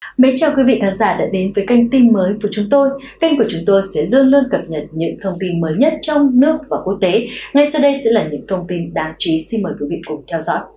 Mến chào quý vị khán giả đã đến với kênh tin mới của chúng tôi. Kênh của chúng tôi sẽ luôn luôn cập nhật những thông tin mới nhất trong nước và quốc tế. Ngay sau đây sẽ là những thông tin đáng chú ý, xin mời quý vị cùng theo dõi.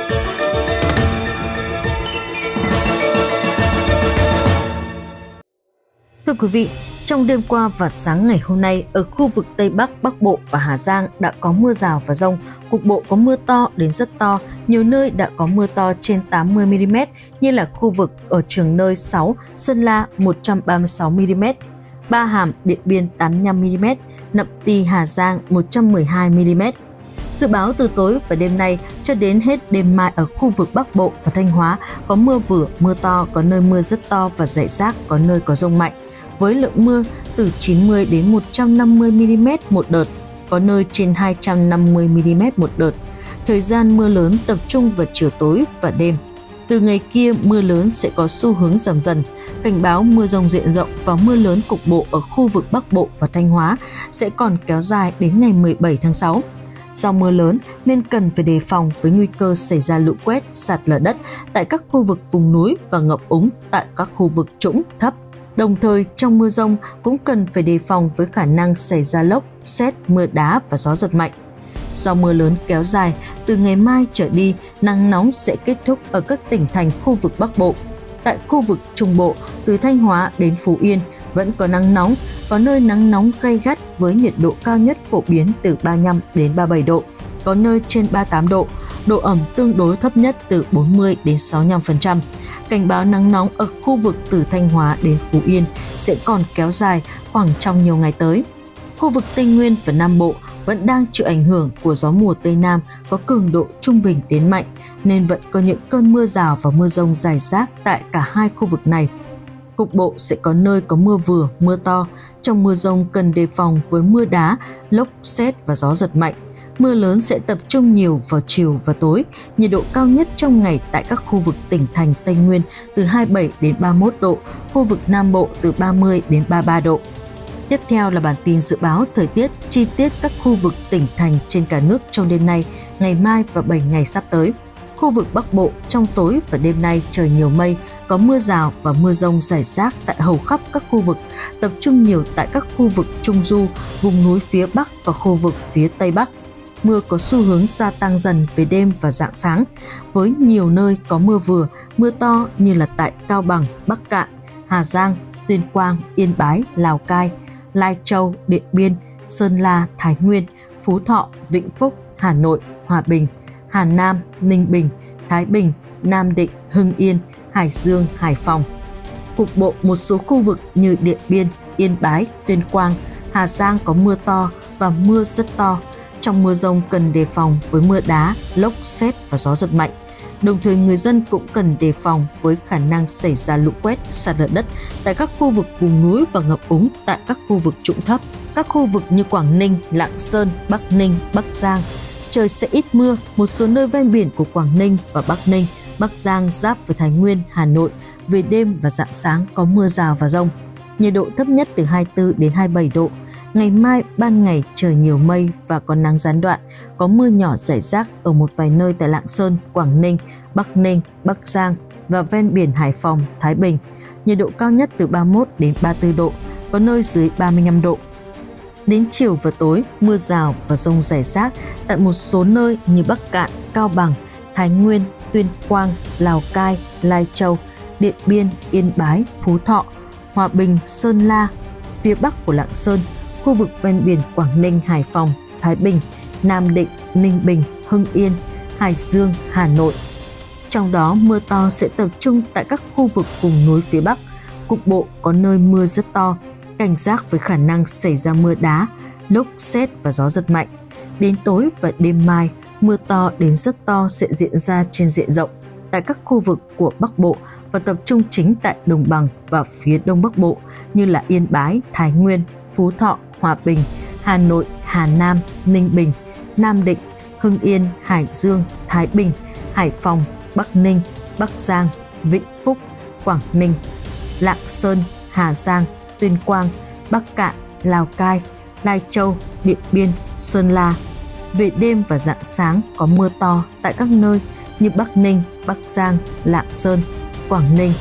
Thưa quý vị, trong đêm qua và sáng ngày hôm nay, ở khu vực Tây Bắc, Bắc Bộ và Hà Giang đã có mưa rào và dông, cục bộ có mưa to đến rất to, nhiều nơi đã có mưa to trên 80 mm như là khu vực ở Trường Nơi 6, Sơn La 136 mm, Ba Hàm, Điện Biên 85 mm, Nậm Ti, Hà Giang 112 mm. Dự báo từ tối và đêm nay cho đến hết đêm mai ở khu vực Bắc Bộ và Thanh Hóa có mưa vừa, mưa to, có nơi mưa rất to và rải rác, có nơi có dông mạnh, với lượng mưa từ 90 đến 150 mm một đợt, có nơi trên 250 mm một đợt. Thời gian mưa lớn tập trung vào chiều tối và đêm. Từ ngày kia mưa lớn sẽ có xu hướng giảm dần. Cảnh báo mưa dông diện rộng và mưa lớn cục bộ ở khu vực Bắc Bộ và Thanh Hóa sẽ còn kéo dài đến ngày 17 tháng 6. Do mưa lớn nên cần phải đề phòng với nguy cơ xảy ra lũ quét, sạt lở đất tại các khu vực vùng núi và ngập úng tại các khu vực trũng thấp. Đồng thời, trong mưa dông cũng cần phải đề phòng với khả năng xảy ra lốc, sét, mưa đá và gió giật mạnh. Do mưa lớn kéo dài, từ ngày mai trở đi, nắng nóng sẽ kết thúc ở các tỉnh thành khu vực Bắc Bộ. Tại khu vực Trung Bộ, từ Thanh Hóa đến Phú Yên vẫn có nắng nóng, có nơi nắng nóng gay gắt với nhiệt độ cao nhất phổ biến từ 35 đến 37 độ, có nơi trên 38 độ, độ ẩm tương đối thấp nhất từ 40 đến 65%. Cảnh báo nắng nóng ở khu vực từ Thanh Hóa đến Phú Yên sẽ còn kéo dài khoảng trong nhiều ngày tới. Khu vực Tây Nguyên và Nam Bộ vẫn đang chịu ảnh hưởng của gió mùa Tây Nam có cường độ trung bình đến mạnh, nên vẫn có những cơn mưa rào và mưa dông rải rác tại cả hai khu vực này. Cục bộ sẽ có nơi có mưa vừa, mưa to. Trong mưa dông cần đề phòng với mưa đá, lốc, sét và gió giật mạnh. Mưa lớn sẽ tập trung nhiều vào chiều và tối, nhiệt độ cao nhất trong ngày tại các khu vực tỉnh thành Tây Nguyên từ 27 đến 31 độ, khu vực Nam Bộ từ 30 đến 33 độ. Tiếp theo là bản tin dự báo thời tiết chi tiết các khu vực tỉnh thành trên cả nước trong đêm nay, ngày mai và 7 ngày sắp tới. Khu vực Bắc Bộ trong tối và đêm nay trời nhiều mây, có mưa rào và mưa dông rải rác tại hầu khắp các khu vực, tập trung nhiều tại các khu vực Trung Du, vùng núi phía Bắc và khu vực phía Tây Bắc. Mưa có xu hướng gia tăng dần về đêm và rạng sáng, với nhiều nơi có mưa vừa, mưa to như là tại Cao Bằng, Bắc Kạn, Hà Giang, Tuyên Quang, Yên Bái, Lào Cai, Lai Châu, Điện Biên, Sơn La, Thái Nguyên, Phú Thọ, Vĩnh Phúc, Hà Nội, Hòa Bình, Hà Nam, Ninh Bình, Thái Bình, Nam Định, Hưng Yên, Hải Dương, Hải Phòng. Cục bộ một số khu vực như Điện Biên, Yên Bái, Tuyên Quang, Hà Giang có mưa to và mưa rất to. Trong mưa dông cần đề phòng với mưa đá, lốc, sét và gió giật mạnh. Đồng thời người dân cũng cần đề phòng với khả năng xảy ra lũ quét, sạt lở đất tại các khu vực vùng núi và ngập úng tại các khu vực trũng thấp. Các khu vực như Quảng Ninh, Lạng Sơn, Bắc Ninh, Bắc Giang, trời sẽ ít mưa, một số nơi ven biển của Quảng Ninh và Bắc Ninh, Bắc Giang giáp với Thái Nguyên, Hà Nội, về đêm và rạng sáng có mưa rào và dông. Nhiệt độ thấp nhất từ 24 đến 27 độ. Ngày mai ban ngày trời nhiều mây và có nắng gián đoạn, có mưa nhỏ rải rác ở một vài nơi tại Lạng Sơn, Quảng Ninh, Bắc Giang và ven biển Hải Phòng, Thái Bình. Nhiệt độ cao nhất từ 31 đến 34 độ, có nơi dưới 35 độ. Đến chiều và tối, mưa rào và dông rải rác tại một số nơi như Bắc Kạn, Cao Bằng, Thái Nguyên, Tuyên Quang, Lào Cai, Lai Châu, Điện Biên, Yên Bái, Phú Thọ, Hòa Bình, Sơn La, phía Bắc của Lạng Sơn, khu vực ven biển Quảng Ninh, Hải Phòng, Thái Bình, Nam Định, Ninh Bình, Hưng Yên, Hải Dương, Hà Nội. Trong đó mưa to sẽ tập trung tại các khu vực vùng núi phía Bắc, cục bộ có nơi mưa rất to, cảnh giác với khả năng xảy ra mưa đá, lốc, sét và gió giật mạnh. Đến tối và đêm mai, mưa to đến rất to sẽ diễn ra trên diện rộng tại các khu vực của Bắc Bộ và tập trung chính tại Đồng bằng và phía Đông Bắc Bộ như là Yên Bái, Thái Nguyên, Phú Thọ, Hòa Bình, Hà Nội, Hà Nam, Ninh Bình, Nam Định, Hưng Yên, Hải Dương, Thái Bình, Hải Phòng, Bắc Ninh, Bắc Giang, Vĩnh Phúc, Quảng Ninh, Lạng Sơn, Hà Giang, Tuyên Quang, Bắc Kạn, Lào Cai, Lai Châu, Điện Biên, Sơn La. Về đêm và rạng sáng có mưa to tại các nơi như Bắc Ninh, Bắc Giang, Lạng Sơn, Quảng Ninh,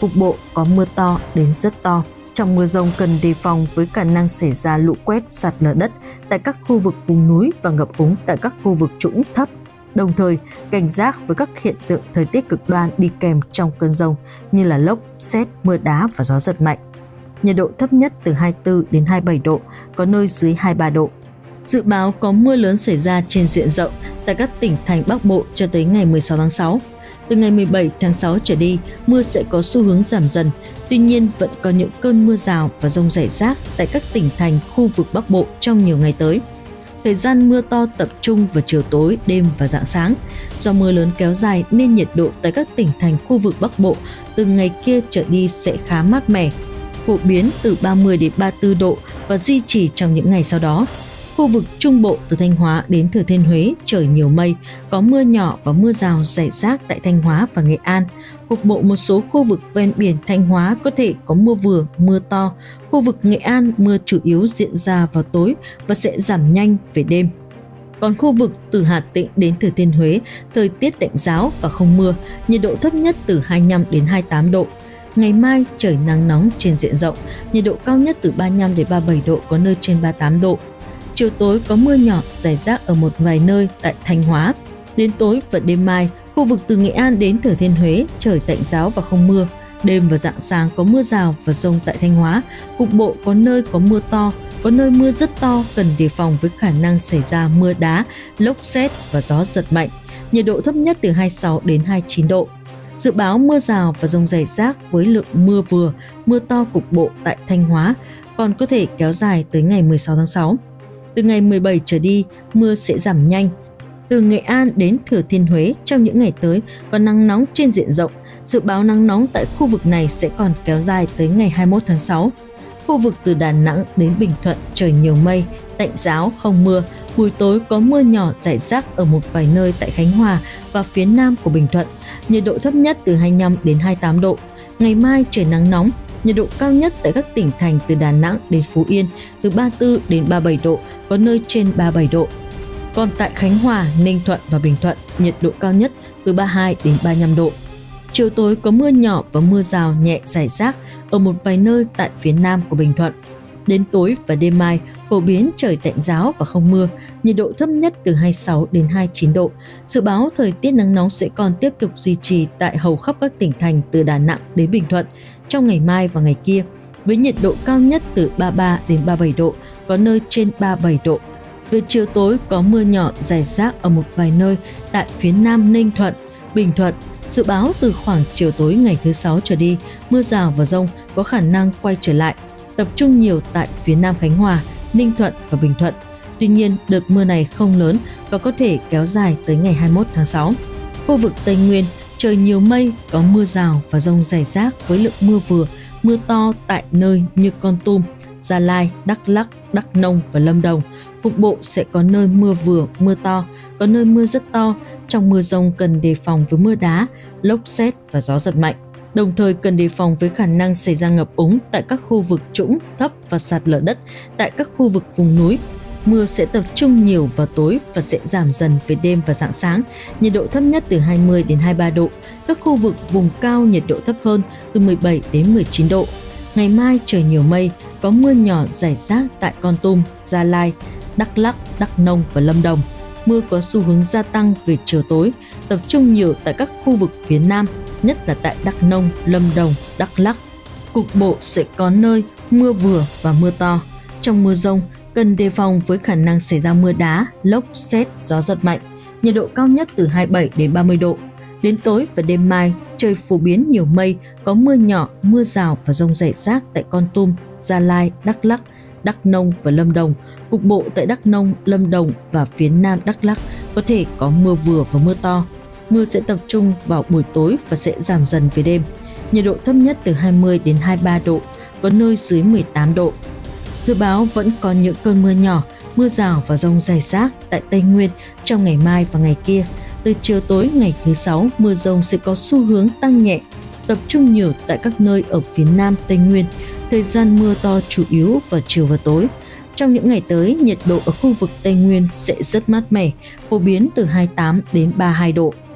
cục bộ có mưa to đến rất to. Trong mưa dông cần đề phòng với khả năng xảy ra lũ quét, sạt lở đất tại các khu vực vùng núi và ngập úng tại các khu vực trũng thấp. Đồng thời, cảnh giác với các hiện tượng thời tiết cực đoan đi kèm trong cơn dông như là lốc, sét, mưa đá và gió giật mạnh. Nhiệt độ thấp nhất từ 24 đến 27 độ, có nơi dưới 23 độ. Dự báo có mưa lớn xảy ra trên diện rộng tại các tỉnh thành Bắc Bộ cho tới ngày 16 tháng 6. Từ ngày 17 tháng 6 trở đi, mưa sẽ có xu hướng giảm dần. Tuy nhiên, vẫn có những cơn mưa rào và dông rải rác tại các tỉnh thành khu vực Bắc Bộ trong nhiều ngày tới. Thời gian mưa to tập trung vào chiều tối, đêm và rạng sáng. Do mưa lớn kéo dài nên nhiệt độ tại các tỉnh thành khu vực Bắc Bộ từ ngày kia trở đi sẽ khá mát mẻ, phổ biến từ 30 đến 34 độ và duy trì trong những ngày sau đó. Khu vực Trung Bộ từ Thanh Hóa đến Thừa Thiên Huế trời nhiều mây, có mưa nhỏ và mưa rào rải rác tại Thanh Hóa và Nghệ An. Cục bộ một số khu vực ven biển Thanh Hóa có thể có mưa vừa, mưa to. Khu vực Nghệ An mưa chủ yếu diễn ra vào tối và sẽ giảm nhanh về đêm. Còn khu vực từ Hà Tĩnh đến Thừa Thiên Huế, thời tiết tạnh ráo và không mưa, nhiệt độ thấp nhất từ 25 đến 28 độ. Ngày mai trời nắng nóng trên diện rộng, nhiệt độ cao nhất từ 35 đến 37 độ, có nơi trên 38 độ. Chiều tối có mưa nhỏ rải rác ở một vài nơi tại Thanh Hóa. Đến tối và đêm mai, khu vực từ Nghệ An đến Thừa Thiên Huế trời tạnh ráo và không mưa. Đêm và rạng sáng có mưa rào và dông tại Thanh Hóa, cục bộ có nơi có mưa to, có nơi mưa rất to, cần đề phòng với khả năng xảy ra mưa đá, lốc sét và gió giật mạnh. Nhiệt độ thấp nhất từ 26 đến 29 độ. Dự báo mưa rào và dông rải rác với lượng mưa vừa, mưa to cục bộ tại Thanh Hóa còn có thể kéo dài tới ngày 16 tháng 6. Từ ngày 17 trở đi, mưa sẽ giảm nhanh. Từ Nghệ An đến Thừa Thiên Huế trong những ngày tới có nắng nóng trên diện rộng. Dự báo nắng nóng tại khu vực này sẽ còn kéo dài tới ngày 21 tháng 6. Khu vực từ Đà Nẵng đến Bình Thuận trời nhiều mây, tạnh ráo, không mưa. Buổi tối có mưa nhỏ rải rác ở một vài nơi tại Khánh Hòa và phía nam của Bình Thuận. Nhiệt độ thấp nhất từ 25 đến 28 độ. Ngày mai trời nắng nóng. Nhiệt độ cao nhất tại các tỉnh thành từ Đà Nẵng đến Phú Yên từ 34 đến 37 độ, có nơi trên 37 độ. Còn tại Khánh Hòa, Ninh Thuận và Bình Thuận, nhiệt độ cao nhất từ 32 đến 35 độ. Chiều tối có mưa nhỏ và mưa rào nhẹ rải rác ở một vài nơi tại phía nam của Bình Thuận. Đến tối và đêm mai, phổ biến trời tạnh ráo và không mưa, nhiệt độ thấp nhất từ 26 đến 29 độ. Dự báo thời tiết nắng nóng sẽ còn tiếp tục duy trì tại hầu khắp các tỉnh thành từ Đà Nẵng đến Bình Thuận trong ngày mai và ngày kia, với nhiệt độ cao nhất từ 33 đến 37 độ, có nơi trên 37 độ. Về chiều tối có mưa nhỏ rải rác ở một vài nơi tại phía nam Ninh Thuận, Bình Thuận. Dự báo từ khoảng chiều tối ngày thứ Sáu trở đi, mưa rào và dông có khả năng quay trở lại, tập trung nhiều tại phía nam Khánh Hòa, Ninh Thuận và Bình Thuận. Tuy nhiên, đợt mưa này không lớn và có thể kéo dài tới ngày 21 tháng 6. Khu vực Tây Nguyên, trời nhiều mây, có mưa rào và dông rải rác với lượng mưa vừa, mưa to tại nơi như Kon Tum, Gia Lai, Đắk Lắk, Đắk Nông và Lâm Đồng. Cục bộ sẽ có nơi mưa vừa, mưa to, có nơi mưa rất to. Trong mưa dông cần đề phòng với mưa đá, lốc sét và gió giật mạnh. Đồng thời cần đề phòng với khả năng xảy ra ngập úng tại các khu vực trũng, thấp và sạt lở đất tại các khu vực vùng núi. Mưa sẽ tập trung nhiều vào tối và sẽ giảm dần về đêm và rạng sáng. Nhiệt độ thấp nhất từ 20 đến 23 độ. Các khu vực vùng cao nhiệt độ thấp hơn từ 17 đến 19 độ. Ngày mai trời nhiều mây, có mưa nhỏ rải rác tại Kon Tum, Gia Lai, Đắk Lắk, Đắk Nông và Lâm Đồng. Mưa có xu hướng gia tăng về chiều tối, tập trung nhiều tại các khu vực phía Nam, nhất là tại Đắk Nông, Lâm Đồng, Đắk Lắk. Cục bộ sẽ có nơi mưa vừa và mưa to. Trong mưa dông, cần đề phòng với khả năng xảy ra mưa đá, lốc, sét, gió giật mạnh. Nhiệt độ cao nhất từ 27 đến 30 độ. Đến tối và đêm mai, trời phổ biến nhiều mây, có mưa nhỏ, mưa rào và dông rải rác tại Kon Tum, Gia Lai, Đắk Lắk, Đắk Nông và Lâm Đồng. Cục bộ tại Đắk Nông, Lâm Đồng và phía nam Đắk Lắk có thể có mưa vừa và mưa to. Mưa sẽ tập trung vào buổi tối và sẽ giảm dần về đêm. Nhiệt độ thấp nhất từ 20 đến 23 độ, có nơi dưới 18 độ. Dự báo vẫn có những cơn mưa nhỏ, mưa rào và dông rải rác tại Tây Nguyên trong ngày mai và ngày kia. Từ chiều tối ngày thứ Sáu, mưa dông sẽ có xu hướng tăng nhẹ, tập trung nhiều tại các nơi ở phía nam Tây Nguyên. Thời gian mưa to chủ yếu vào chiều và tối. Trong những ngày tới, nhiệt độ ở khu vực Tây Nguyên sẽ rất mát mẻ, phổ biến từ 28 đến 32 độ.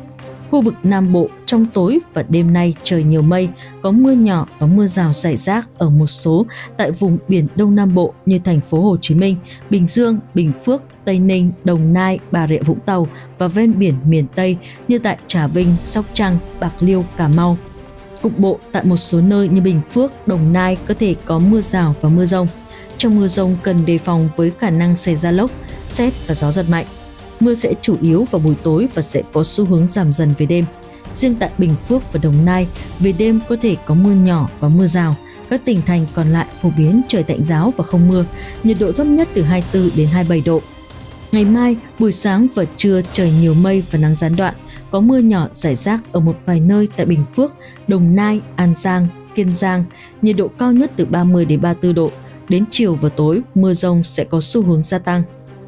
Khu vực Nam Bộ trong tối và đêm nay trời nhiều mây, có mưa nhỏ và mưa rào rải rác ở một số tại vùng biển Đông Nam Bộ như thành phố Hồ Chí Minh, Bình Dương, Bình Phước, Tây Ninh, Đồng Nai, Bà Rịa Vũng Tàu và ven biển miền Tây như tại Trà Vinh, Sóc Trăng, Bạc Liêu, Cà Mau. Cục bộ tại một số nơi như Bình Phước, Đồng Nai có thể có mưa rào và mưa dông. Trong mưa dông cần đề phòng với khả năng xảy ra lốc, sét và gió giật mạnh. Mưa sẽ chủ yếu vào buổi tối và sẽ có xu hướng giảm dần về đêm. Riêng tại Bình Phước và Đồng Nai, về đêm có thể có mưa nhỏ và mưa rào. Các tỉnh thành còn lại phổ biến trời tạnh ráo và không mưa, nhiệt độ thấp nhất từ 24 đến 27 độ. Ngày mai, buổi sáng và trưa trời nhiều mây và nắng gián đoạn, có mưa nhỏ rải rác ở một vài nơi tại Bình Phước, Đồng Nai, An Giang, Kiên Giang, nhiệt độ cao nhất từ 30 đến 34 độ. Đến chiều và tối, mưa dông sẽ có xu hướng gia tăng.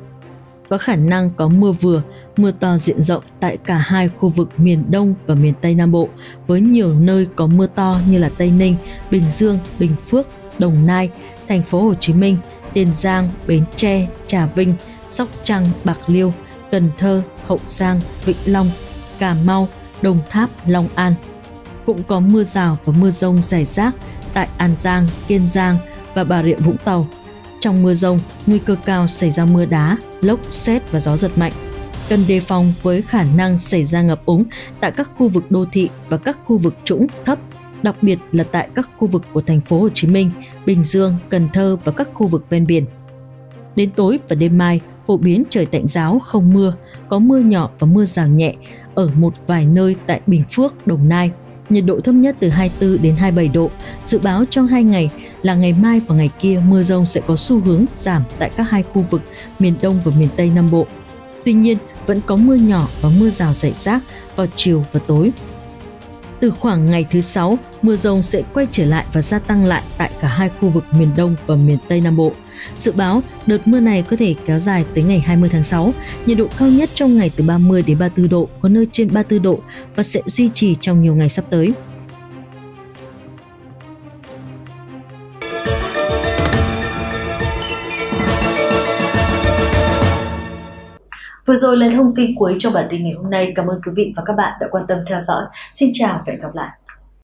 Có khả năng có mưa vừa, mưa to diện rộng tại cả hai khu vực miền Đông và miền Tây Nam Bộ, với nhiều nơi có mưa to như là Tây Ninh, Bình Dương, Bình Phước, Đồng Nai, thành phố Hồ Chí Minh, Tiền Giang, Bến Tre, Trà Vinh, Sóc Trăng, Bạc Liêu, Cần Thơ, Hậu Giang, Vĩnh Long, Cà Mau, Đồng Tháp, Long An. Cũng có mưa rào và mưa dông rải rác tại An Giang, Kiên Giang và Bà Rịa Vũng Tàu. Trong mưa dông, nguy cơ cao xảy ra mưa đá, lốc, sét và gió giật mạnh. Cần đề phòng với khả năng xảy ra ngập úng tại các khu vực đô thị và các khu vực trũng thấp, đặc biệt là tại các khu vực của thành phố Hồ Chí Minh, Bình Dương, Cần Thơ và các khu vực ven biển. Đến tối và đêm mai, phổ biến trời tạnh ráo không mưa, có mưa nhỏ và mưa rào nhẹ ở một vài nơi tại Bình Phước, Đồng Nai. Nhiệt độ thấp nhất từ 24 đến 27 độ. Dự báo trong 2 ngày là ngày mai và ngày kia mưa dông sẽ có xu hướng giảm tại các hai khu vực miền Đông và miền Tây Nam Bộ. Tuy nhiên, vẫn có mưa nhỏ và mưa rào rải rác vào chiều và tối. Từ khoảng ngày thứ Sáu, mưa dông sẽ quay trở lại và gia tăng lại tại cả hai khu vực miền Đông và miền Tây Nam Bộ. Dự báo đợt mưa này có thể kéo dài tới ngày 20 tháng 6, nhiệt độ cao nhất trong ngày từ 30 đến 34 độ, có nơi trên 34 độ và sẽ duy trì trong nhiều ngày sắp tới. Vừa rồi là thông tin cuối trong bản tin ngày hôm nay. Cảm ơn quý vị và các bạn đã quan tâm theo dõi. Xin chào và hẹn gặp lại.